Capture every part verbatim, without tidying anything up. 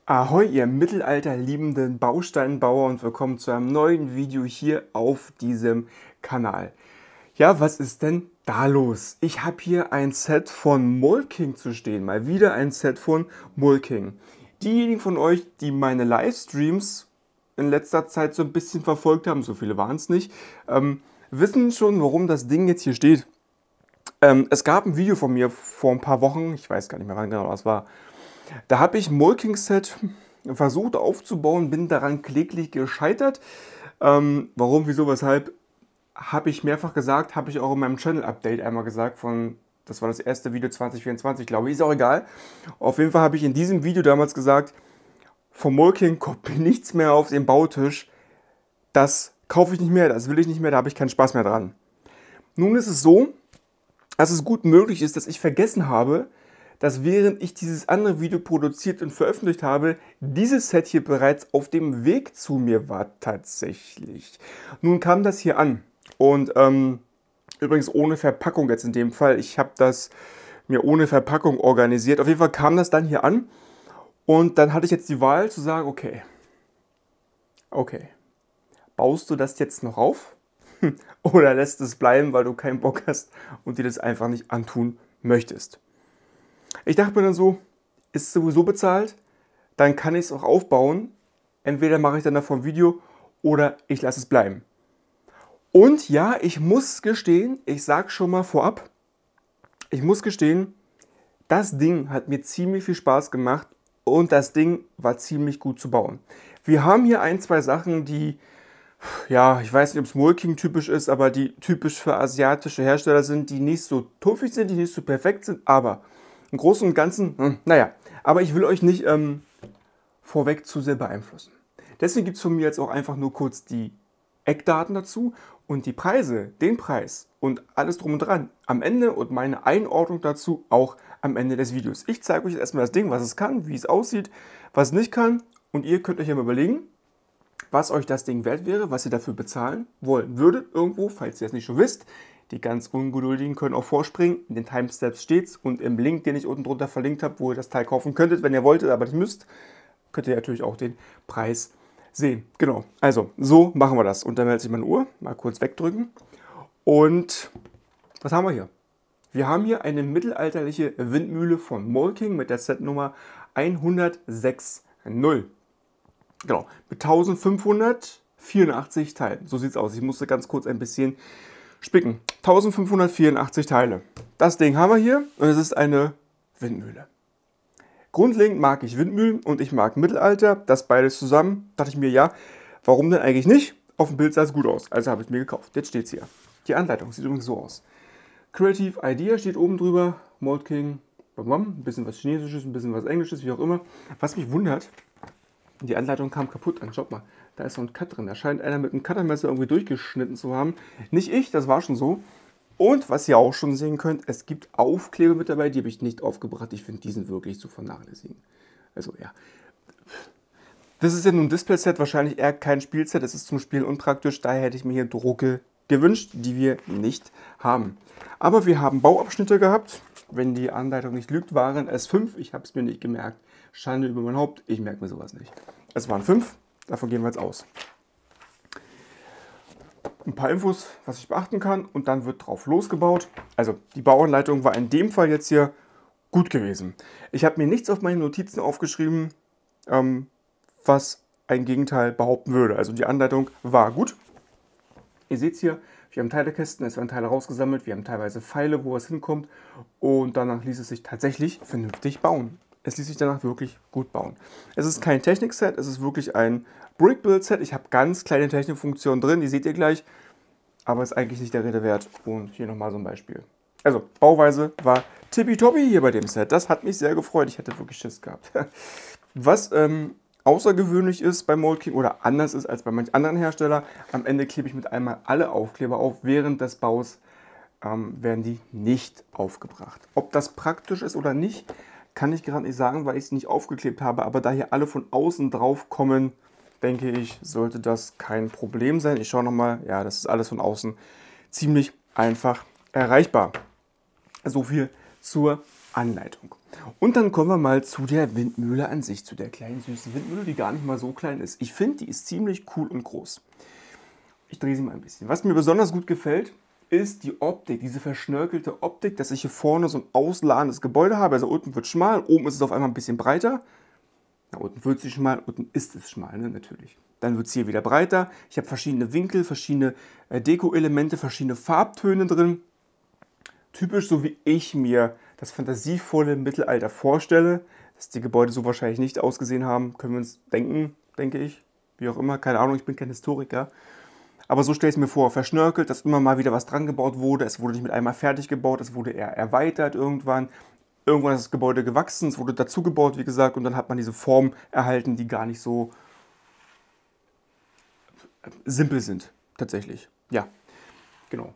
Ahoi, ihr mittelalterliebenden Bausteinbauer und willkommen zu einem neuen Video hier auf diesem Kanal. Ja, was ist denn da los? Ich habe hier ein Set von Molking zu stehen, mal wieder ein Set von Molking. Diejenigen von euch, die meine Livestreams in letzter Zeit so ein bisschen verfolgt haben, so viele waren es nicht, ähm, wissen schon, warum das Ding jetzt hier steht. Ähm, es gab ein Video von mir vor ein paar Wochen, ich weiß gar nicht mehr, wann genau das war. Da habe ich ein Molking-Set versucht aufzubauen, bin daran kläglich gescheitert. Ähm, warum, wieso, weshalb, habe ich mehrfach gesagt, habe ich auch in meinem Channel-Update einmal gesagt, von, das war das erste Video zwanzig vierundzwanzig, glaube ich, ist auch egal. Auf jeden Fall habe ich in diesem Video damals gesagt, vom Molking kommt mir nichts mehr auf den Bautisch, das kaufe ich nicht mehr, das will ich nicht mehr, da habe ich keinen Spaß mehr dran. Nun ist es so, dass es gut möglich ist, dass ich vergessen habe, dass während ich dieses andere Video produziert und veröffentlicht habe, dieses Set hier bereits auf dem Weg zu mir war tatsächlich. Nun kam das hier an und ähm, übrigens ohne Verpackung jetzt in dem Fall. Ich habe das mir ohne Verpackung organisiert. Auf jeden Fall kam das dann hier an und dann hatte ich jetzt die Wahl zu sagen, okay, okay, baust du das jetzt noch auf oder lässt es bleiben, weil du keinen Bock hast und dir das einfach nicht antun möchtest. Ich dachte mir dann so, ist sowieso bezahlt, dann kann ich es auch aufbauen. Entweder mache ich dann davon ein Video oder ich lasse es bleiben. Und ja, ich muss gestehen, ich sage schon mal vorab, ich muss gestehen, das Ding hat mir ziemlich viel Spaß gemacht und das Ding war ziemlich gut zu bauen. Wir haben hier ein, zwei Sachen, die, ja, ich weiß nicht, ob es Molking typisch ist, aber die typisch für asiatische Hersteller sind, die nicht so tuffig sind, die nicht so perfekt sind, aber im Großen und Ganzen, hm, naja, aber ich will euch nicht ähm, vorweg zu sehr beeinflussen. Deswegen gibt es von mir jetzt auch einfach nur kurz die Eckdaten dazu und die Preise, den Preis und alles drum und dran am Ende und meine Einordnung dazu auch am Ende des Videos. Ich zeige euch jetzt erstmal das Ding, was es kann, wie es aussieht, was es nicht kann und ihr könnt euch ja mal überlegen, was euch das Ding wert wäre, was ihr dafür bezahlen wollen würdet irgendwo, falls ihr es nicht schon wisst. Die ganz Ungeduldigen können auch vorspringen. In den Timestamps steht's und im Link, den ich unten drunter verlinkt habe, wo ihr das Teil kaufen könntet, wenn ihr wolltet, aber nicht müsst, könnt ihr natürlich auch den Preis sehen. Genau, also so machen wir das. Und dann werde ich meine Uhr mal kurz wegdrücken. Und was haben wir hier? Wir haben hier eine mittelalterliche Windmühle von Molking mit der Setnummer hundertsechs null. Genau, mit eintausendfünfhundertvierundachtzig Teilen. So sieht es aus. Ich musste ganz kurz ein bisschen spicken. eintausendfünfhundertvierundachtzig Teile. Das Ding haben wir hier und es ist eine Windmühle. Grundlegend mag ich Windmühlen und ich mag Mittelalter. Das beides zusammen. Dachte ich mir, ja, warum denn eigentlich nicht? Auf dem Bild sah es gut aus, also habe ich es mir gekauft. Jetzt steht es hier. Die Anleitung sieht übrigens so aus. Creative Idea steht oben drüber. Molking, ein bisschen was Chinesisches, ein bisschen was Englisches, wie auch immer. Was mich wundert, die Anleitung kam kaputt an. Schaut mal, da ist so ein Cut drin. Da scheint einer mit einem Cuttermesser irgendwie durchgeschnitten zu haben. Nicht ich, das war schon so. Und was ihr auch schon sehen könnt, es gibt Aufkleber mit dabei, die habe ich nicht aufgebracht. Ich finde, die sind wirklich zu vernachlässigen. Also ja. Das ist ja nun ein Display-Set, wahrscheinlich eher kein Spielset. Es ist zum Spielen unpraktisch, daher hätte ich mir hier Drucke gewünscht, die wir nicht haben. Aber wir haben Bauabschnitte gehabt. Wenn die Anleitung nicht lügt, waren es fünf. Ich habe es mir nicht gemerkt. Schande über mein Haupt, ich merke mir sowas nicht. Es waren fünf, davon gehen wir jetzt aus. Ein paar Infos, was ich beachten kann und dann wird drauf losgebaut. Also die Bauanleitung war in dem Fall jetzt hier gut gewesen. Ich habe mir nichts auf meine Notizen aufgeschrieben, ähm, was ein Gegenteil behaupten würde. Also die Anleitung war gut. Ihr seht es hier, wir haben Teilekästen, es werden Teile rausgesammelt, wir haben teilweise Pfeile, wo was hinkommt und danach ließ es sich tatsächlich vernünftig bauen. Es ließ sich danach wirklich gut bauen. Es ist kein Technik-Set, es ist wirklich ein Brick-Build-Set. Ich habe ganz kleine Technikfunktionen drin, die seht ihr gleich, aber ist eigentlich nicht der Rede wert. Und hier nochmal so ein Beispiel. Also, Bauweise war tippitoppi hier bei dem Set. Das hat mich sehr gefreut, ich hätte wirklich Schiss gehabt. Was ähm, außergewöhnlich ist bei Molking oder anders ist als bei manchen anderen Herstellern, am Ende klebe ich mit einmal alle Aufkleber auf. Während des Baus ähm, werden die nicht aufgebracht. Ob das praktisch ist oder nicht, kann ich gerade nicht sagen, weil ich es nicht aufgeklebt habe, aber da hier alle von außen drauf kommen, denke ich, sollte das kein Problem sein. Ich schaue nochmal, ja, das ist alles von außen ziemlich einfach erreichbar. So viel zur Anleitung. Und dann kommen wir mal zu der Windmühle an sich, zu der kleinen süßen Windmühle, die gar nicht mal so klein ist. Ich finde, die ist ziemlich cool und groß. Ich drehe sie mal ein bisschen. Was mir besonders gut gefällt, ist die Optik, diese verschnörkelte Optik, dass ich hier vorne so ein ausladendes Gebäude habe. Also unten wird schmal, oben ist es auf einmal ein bisschen breiter. Na, unten wird sie schmal, unten ist es schmal, ne? Natürlich. Dann wird es hier wieder breiter. Ich habe verschiedene Winkel, verschiedene äh, Deko-Elemente, verschiedene Farbtöne drin. Typisch so wie ich mir das fantasievolle Mittelalter vorstelle. Dass die Gebäude so wahrscheinlich nicht ausgesehen haben, können wir uns denken, denke ich. Wie auch immer, keine Ahnung, ich bin kein Historiker. Aber so stelle ich es mir vor, verschnörkelt, dass immer mal wieder was dran gebaut wurde. Es wurde nicht mit einmal fertig gebaut, es wurde eher erweitert irgendwann. Irgendwann ist das Gebäude gewachsen, es wurde dazu gebaut, wie gesagt, und dann hat man diese Form erhalten, die gar nicht so simpel sind, tatsächlich. Ja, genau.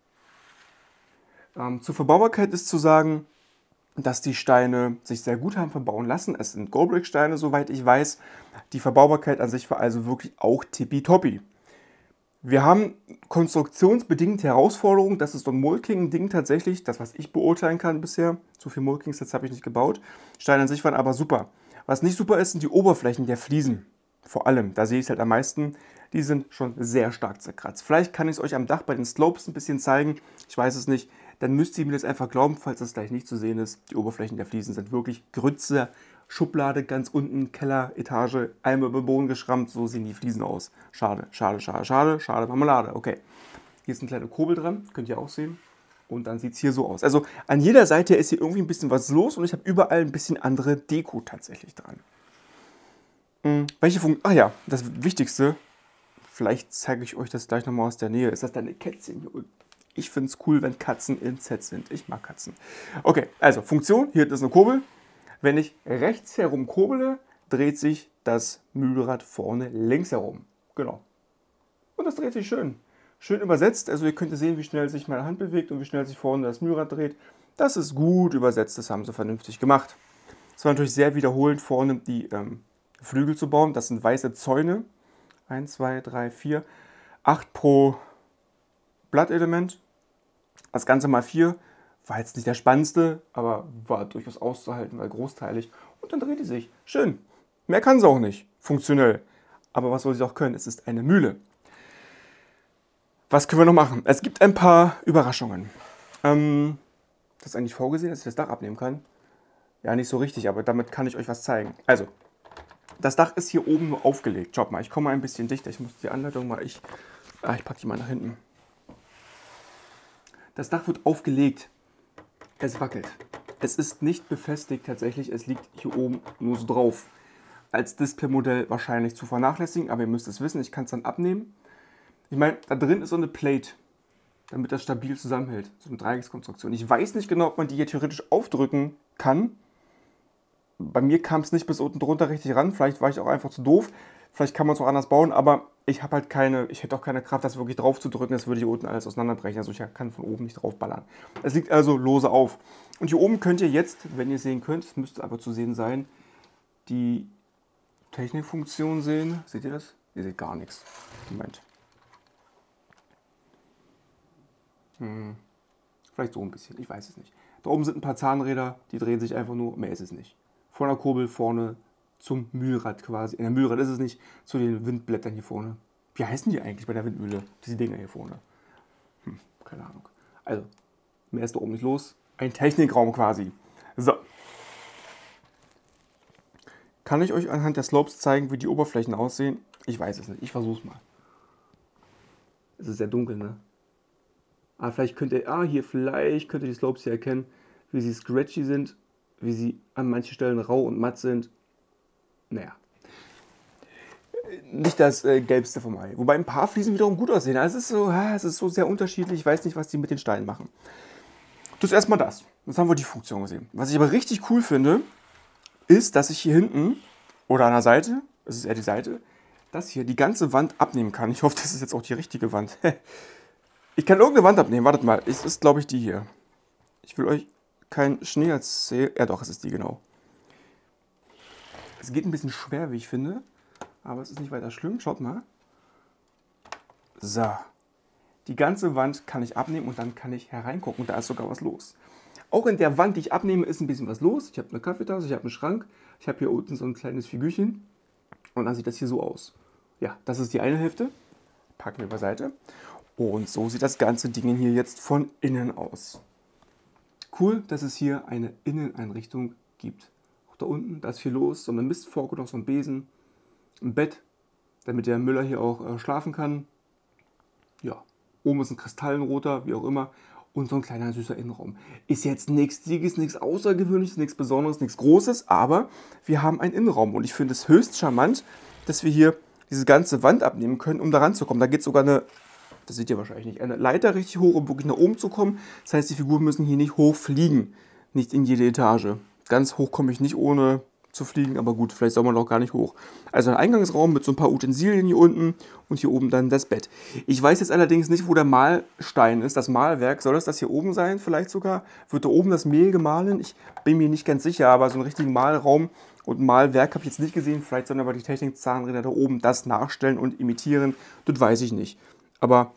Ähm, zur Verbaubarkeit ist zu sagen, dass die Steine sich sehr gut haben verbauen lassen. Es sind Goldbrick-Steine, soweit ich weiß. Die Verbaubarkeit an sich war also wirklich auch tippitoppi. Wir haben konstruktionsbedingt Herausforderungen. Das ist so ein Molking-Ding tatsächlich, das, was ich beurteilen kann bisher. So viel Molkings jetzt habe ich nicht gebaut. Steine an sich waren aber super. Was nicht super ist, sind die Oberflächen der Fliesen. Vor allem, da sehe ich es halt am meisten. Die sind schon sehr stark zerkratzt. Vielleicht kann ich es euch am Dach bei den Slopes ein bisschen zeigen. Ich weiß es nicht. Dann müsst ihr mir das einfach glauben, falls das gleich nicht zu sehen ist. Die Oberflächen der Fliesen sind wirklich Grütze. Schublade ganz unten, Keller, Etage, einmal über den Boden geschrammt, so sehen die Fliesen aus. Schade, schade, schade, schade, schade, Marmelade. Okay, hier ist ein kleiner Kurbel dran, könnt ihr auch sehen. Und dann sieht es hier so aus. Also an jeder Seite ist hier irgendwie ein bisschen was los und ich habe überall ein bisschen andere Deko tatsächlich dran. Hm, welche Funktion? Ach ja, das Wichtigste, vielleicht zeige ich euch das gleich nochmal aus der Nähe. Ist das deine Kätzchen hier unten? Ich finde es cool, wenn Katzen in Sets sind. Ich mag Katzen. Okay, also Funktion, hier ist eine Kurbel. Wenn ich rechts herum kurbele, dreht sich das Mühlrad vorne links herum. Genau. Und das dreht sich schön. Schön übersetzt. Also ihr könnt sehen, wie schnell sich meine Hand bewegt und wie schnell sich vorne das Mühlrad dreht. Das ist gut übersetzt. Das haben sie vernünftig gemacht. Es war natürlich sehr wiederholend, vorne die ähm, Flügel zu bauen. Das sind weiße Zäune. eins, zwei, drei, vier. acht pro Blattelement. Das Ganze mal vier. War jetzt nicht der spannendste, aber war durchaus auszuhalten, weil großteilig. Und dann dreht die sich. Schön. Mehr kann sie auch nicht. Funktionell. Aber was soll sie auch können? Es ist eine Mühle. Was können wir noch machen? Es gibt ein paar Überraschungen. Ähm, das ist eigentlich vorgesehen, dass ich das Dach abnehmen kann? Ja, nicht so richtig, aber damit kann ich euch was zeigen. Also, das Dach ist hier oben nur aufgelegt. Schaut mal, ich komme mal ein bisschen dichter. Ich muss die Anleitung mal... Ich, ah, ich packe die mal nach hinten. Das Dach wird aufgelegt. Es wackelt. Es ist nicht befestigt tatsächlich, es liegt hier oben nur so drauf. Als Displaymodell wahrscheinlich zu vernachlässigen, aber ihr müsst es wissen, ich kann es dann abnehmen. Ich meine, da drin ist so eine Plate, damit das stabil zusammenhält. So eine Dreieckskonstruktion. Ich weiß nicht genau, ob man die hier theoretisch aufdrücken kann. Bei mir kam es nicht bis unten drunter richtig ran. Vielleicht war ich auch einfach zu doof. Vielleicht kann man es auch anders bauen, aber ich habe halt keine, ich hätte auch keine Kraft, das wirklich drauf zu drücken. Das würde hier unten alles auseinanderbrechen. Also ich kann von oben nicht drauf ballern. Es liegt also lose auf. Und hier oben könnt ihr jetzt, wenn ihr sehen könnt, es müsste aber zu sehen sein, die Technikfunktion sehen. Seht ihr das? Ihr seht gar nichts. Moment. Hm. Vielleicht so ein bisschen, ich weiß es nicht. Da oben sind ein paar Zahnräder, die drehen sich einfach nur, mehr ist es nicht. Von der Kurbel vorne zum Mühlrad quasi. In der Mühlrad ist es nicht, zu den Windblättern hier vorne. Wie heißen die eigentlich bei der Windmühle? Diese Dinger hier vorne. Hm, keine Ahnung. Also, mehr ist da oben nicht los. Ein Technikraum quasi. So. Kann ich euch anhand der Slopes zeigen, wie die Oberflächen aussehen? Ich weiß es nicht. Ich versuch's mal. Es ist sehr dunkel, ne? Ah, vielleicht könnt ihr, ah, hier, vielleicht könnt ihr die Slopes hier erkennen, wie sie scratchy sind, wie sie an manchen Stellen rau und matt sind. Naja. Nicht das äh, Gelbste vom Ei. Wobei ein paar Fliesen wiederum gut aussehen. Also es ist so, ah, es ist so sehr unterschiedlich. Ich weiß nicht, was die mit den Steinen machen. Das ist erstmal das. Jetzt haben wir die Funktion gesehen. Was ich aber richtig cool finde, ist, dass ich hier hinten oder an der Seite, es ist eher die Seite, das hier die ganze Wand abnehmen kann. Ich hoffe, das ist jetzt auch die richtige Wand. Ich kann irgendeine Wand abnehmen. Wartet mal. Es ist, glaube ich, die hier. Ich will euch keinen Schnee erzählen. Ja doch, es ist die, genau. Es geht ein bisschen schwer, wie ich finde. Aber es ist nicht weiter schlimm. Schaut mal. So. Die ganze Wand kann ich abnehmen und dann kann ich hereingucken. Da ist sogar was los. Auch in der Wand, die ich abnehme, ist ein bisschen was los. Ich habe eine Kaffeetasse, ich habe einen Schrank, ich habe hier unten so ein kleines Figürchen und dann sieht das hier so aus. Ja, das ist die eine Hälfte. Packen wir beiseite. Und so sieht das ganze Ding hier jetzt von innen aus. Cool, dass es hier eine Inneneinrichtung gibt. Auch da unten, da ist viel los, so eine Mistforke, noch so ein Besen, ein Bett, damit der Müller hier auch äh, schlafen kann. Ja, oben ist ein kristallenroter, wie auch immer. Und so ein kleiner süßer Innenraum. Ist jetzt nichts Dickes, nichts Außergewöhnliches, nichts Besonderes, nichts Großes, aber wir haben einen Innenraum. Und ich finde es höchst charmant, dass wir hier diese ganze Wand abnehmen können, um da ranzukommen. Da geht sogar eine, das seht ihr wahrscheinlich nicht, eine Leiter richtig hoch, um wirklich nach oben zu kommen. Das heißt, die Figuren müssen hier nicht hochfliegen, nicht in jede Etage. Ganz hoch komme ich nicht, ohne zu fliegen, aber gut, vielleicht soll man auch gar nicht hoch. Also ein Eingangsraum mit so ein paar Utensilien hier unten und hier oben dann das Bett. Ich weiß jetzt allerdings nicht, wo der Mahlstein ist, das Mahlwerk. Soll das das hier oben sein vielleicht sogar? Wird da oben das Mehl gemahlen? Ich bin mir nicht ganz sicher, aber so einen richtigen Mahlraum und Mahlwerk habe ich jetzt nicht gesehen. Vielleicht sollen aber die Technikzahnräder da oben das nachstellen und imitieren. Das weiß ich nicht. Aber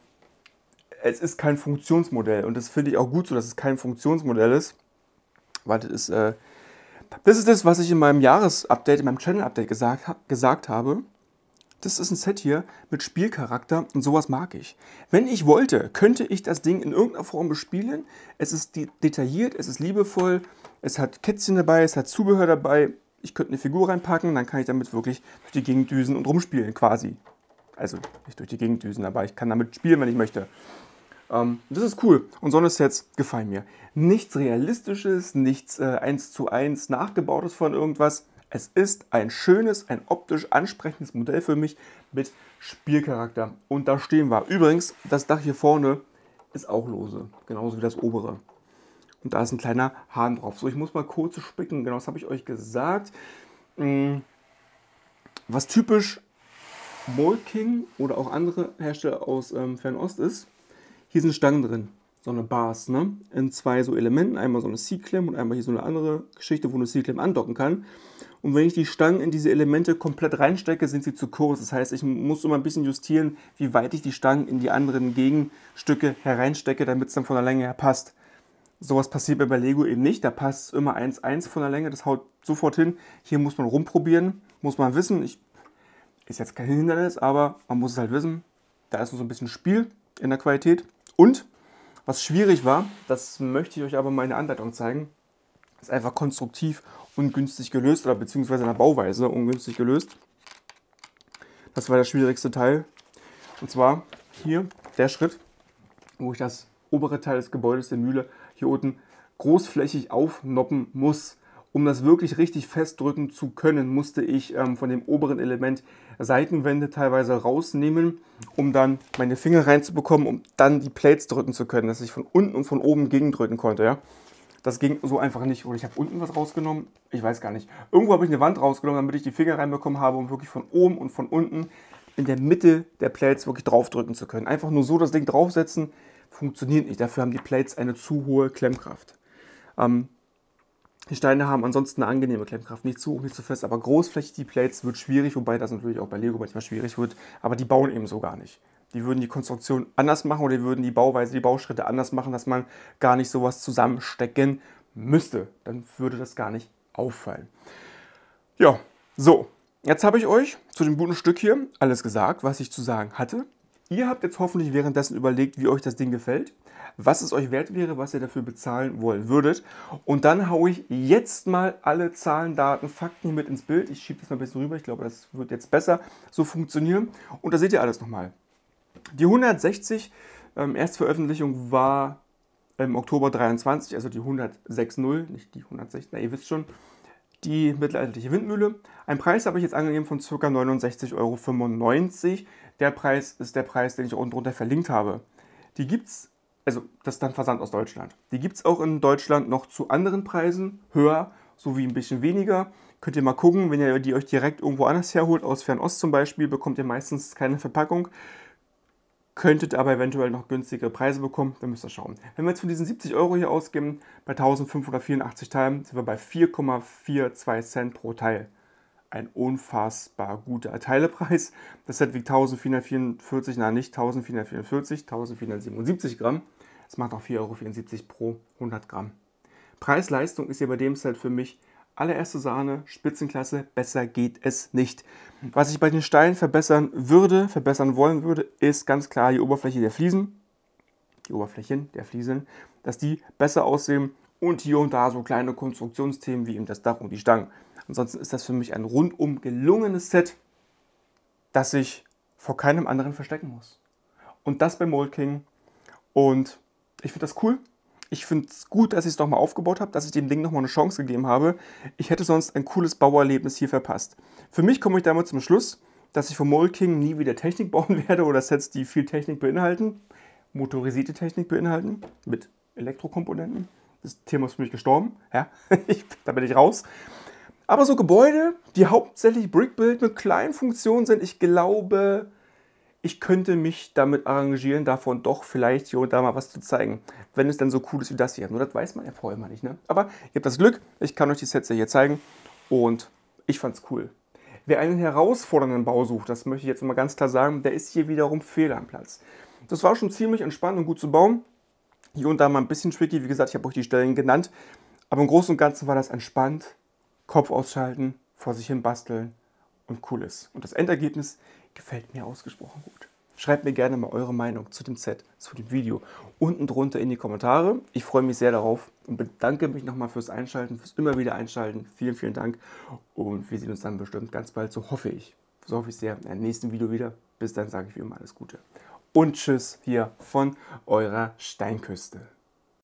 es ist kein Funktionsmodell und das finde ich auch gut so, dass es kein Funktionsmodell ist, weil das ist... Äh, Das ist das, was ich in meinem Jahresupdate, in meinem Channel-Update gesagt, gesagt habe. Das ist ein Set hier mit Spielcharakter und sowas mag ich. Wenn ich wollte, könnte ich das Ding in irgendeiner Form bespielen. Es ist detailliert, es ist liebevoll, es hat Kätzchen dabei, es hat Zubehör dabei. Ich könnte eine Figur reinpacken, dann kann ich damit wirklich durch die Gegend düsen und rumspielen quasi. Also nicht durch die Gegend düsen, aber ich kann damit spielen, wenn ich möchte. Ähm, das ist cool und so eine Sets gefallen mir. Nichts Realistisches, nichts äh, eins zu eins nachgebautes von irgendwas. Es ist ein schönes, ein optisch ansprechendes Modell für mich mit Spielcharakter. Und da stehen wir. Übrigens, das Dach hier vorne ist auch lose, genauso wie das obere. Und da ist ein kleiner Hahn drauf. So, ich muss mal kurz spicken, genau das habe ich euch gesagt. Was typisch Molking oder auch andere Hersteller aus ähm, Fernost ist, hier sind Stangen drin, so eine Bars, ne? In zwei so Elementen, einmal so eine C-Clamp und einmal hier so eine andere Geschichte, wo eine C-Clamp andocken kann. Und wenn ich die Stangen in diese Elemente komplett reinstecke, sind sie zu kurz. Das heißt, ich muss immer ein bisschen justieren, wie weit ich die Stangen in die anderen Gegenstücke hereinstecke, damit es dann von der Länge her passt. Sowas passiert bei Lego eben nicht, da passt immer eins eins von der Länge, das haut sofort hin. Hier muss man rumprobieren, muss man wissen, ich, ist jetzt kein Hindernis, aber man muss es halt wissen, da ist noch so ein bisschen Spiel in der Qualität. Und was schwierig war, das möchte ich euch aber mal in der Anleitung zeigen, ist einfach konstruktiv ungünstig gelöst oder beziehungsweise in der Bauweise ungünstig gelöst. Das war der schwierigste Teil. Und zwar hier der Schritt, wo ich das obere Teil des Gebäudes, der Mühle, hier unten großflächig aufnoppen muss. Um das wirklich richtig festdrücken zu können, musste ich ähm, von dem oberen Element Seitenwände teilweise rausnehmen, um dann meine Finger reinzubekommen, um dann die Plates drücken zu können, dass ich von unten und von oben gegendrücken konnte. Ja? Das ging so einfach nicht. Oder ich habe unten was rausgenommen, ich weiß gar nicht. Irgendwo habe ich eine Wand rausgenommen, damit ich die Finger reinbekommen habe, um wirklich von oben und von unten in der Mitte der Plates wirklich draufdrücken zu können. Einfach nur so das Ding draufsetzen, funktioniert nicht. Dafür haben die Plates eine zu hohe Klemmkraft. Ähm, Die Steine haben ansonsten eine angenehme Klemmkraft, nicht zu hoch, nicht zu fest, aber großflächig die Plates wird schwierig, wobei das natürlich auch bei Lego manchmal schwierig wird, aber die bauen eben so gar nicht. Die würden die Konstruktion anders machen oder die würden die Bauweise, die Bauschritte anders machen, dass man gar nicht sowas zusammenstecken müsste. Dann würde das gar nicht auffallen. Ja, so, jetzt habe ich euch zu dem guten Stück hier alles gesagt, was ich zu sagen hatte. Ihr habt jetzt hoffentlich währenddessen überlegt, wie euch das Ding gefällt, was es euch wert wäre, was ihr dafür bezahlen wollen würdet. Und dann haue ich jetzt mal alle Zahlen, Daten, Fakten mit ins Bild. Ich schiebe das mal ein bisschen rüber, ich glaube, das wird jetzt besser so funktionieren. Und da seht ihr alles nochmal. Die hundertsechzig ähm, Erstveröffentlichung war im Oktober dreiundzwanzig, also die hundertsechs null, nicht die hundertsechzig, na ihr wisst schon. Die mittelalterliche Windmühle. Ein Preis habe ich jetzt angegeben von ca. neunundsechzig Euro fünfundneunzig. Der Preis ist der Preis, den ich unten drunter verlinkt habe. Die gibt es, also das ist dann Versand aus Deutschland. Die gibt es auch in Deutschland noch zu anderen Preisen, höher sowie ein bisschen weniger. Könnt ihr mal gucken, wenn ihr die euch direkt irgendwo anders herholt, aus Fernost zum Beispiel, bekommt ihr meistens keine Verpackung. Könntet aber eventuell noch günstigere Preise bekommen, dann müsst ihr schauen. Wenn wir jetzt von diesen siebzig Euro hier ausgeben, bei eintausendfünfhundertvierundachtzig Teilen, sind wir bei vier Komma zweiundvierzig Cent pro Teil. Ein unfassbar guter Teilepreis. Das Set wiegt eintausendvierhundertvierundvierzig, nein nicht eintausendvierhundertvierundvierzig, eintausendvierhundertsiebenundsiebzig Gramm. Das macht auch vier Euro vierundsiebzig pro hundert Gramm. Preis-Leistung ist ja bei dem Set für mich allererste Sahne, Spitzenklasse, besser geht es nicht. Was ich bei den Steinen verbessern würde, verbessern wollen würde, ist ganz klar die Oberfläche der Fliesen, die Oberflächen der Fliesen, dass die besser aussehen und hier und da so kleine Konstruktionsthemen wie eben das Dach und die Stangen. Ansonsten ist das für mich ein rundum gelungenes Set, das ich vor keinem anderen verstecken muss. Und das bei Mold King. Und ich finde das cool. Ich finde es gut, dass ich es nochmal aufgebaut habe, dass ich dem Ding nochmal eine Chance gegeben habe. Ich hätte sonst ein cooles Bauerlebnis hier verpasst. Für mich komme ich damit zum Schluss, dass ich von Mold King nie wieder Technik bauen werde oder Sets, die viel Technik beinhalten, motorisierte Technik beinhalten, mit Elektrokomponenten. Das Thema ist für mich gestorben. Ja, ich, da bin ich raus. Aber so Gebäude, die hauptsächlich Brickbuild mit kleinen Funktionen sind, ich glaube, ich könnte mich damit arrangieren, davon doch vielleicht hier und da mal was zu zeigen, wenn es dann so cool ist wie das hier. Nur das weiß man ja vorher mal nicht, ne? Aber ihr habt das Glück, ich kann euch die Sets ja hier zeigen und ich fand's cool. Wer einen herausfordernden Bau sucht, das möchte ich jetzt mal ganz klar sagen, der ist hier wiederum fehl am Platz. Das war schon ziemlich entspannt und gut zu bauen. Hier und da mal ein bisschen tricky, wie gesagt, ich habe euch die Stellen genannt. Aber im Großen und Ganzen war das entspannt. Kopf ausschalten, vor sich hin basteln und cool ist. Und das Endergebnis gefällt mir ausgesprochen gut. Schreibt mir gerne mal eure Meinung zu dem Set, zu dem Video unten drunter in die Kommentare. Ich freue mich sehr darauf und bedanke mich nochmal fürs Einschalten, fürs immer wieder Einschalten. Vielen, vielen Dank und wir sehen uns dann bestimmt ganz bald, so hoffe ich. So hoffe ich sehr, in einem nächsten Video wieder. Bis dann sage ich wie immer alles Gute. Und tschüss hier von eurer Steinküste.